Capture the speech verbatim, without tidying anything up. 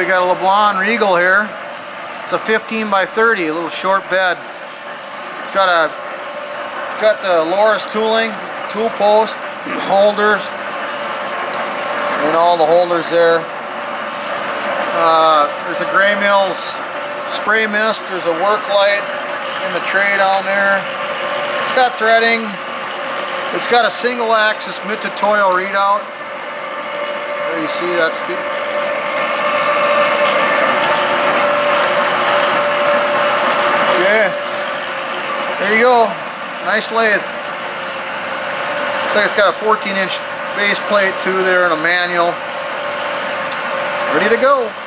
we got a LeBlond Regal here. It's a fifteen by thirty, a little short bed. It's got a, it's got the Loris tooling, tool post, holders, and all the holders there. Uh, there's a Gray Mills spray mist. There's a work light in the tray down there. It's got threading. It's got a single axis mid-to-toil readout. There you see that's okay. There you go. Nice lathe. Looks like it's got a fourteen inch faceplate too there and a manual. Ready to go.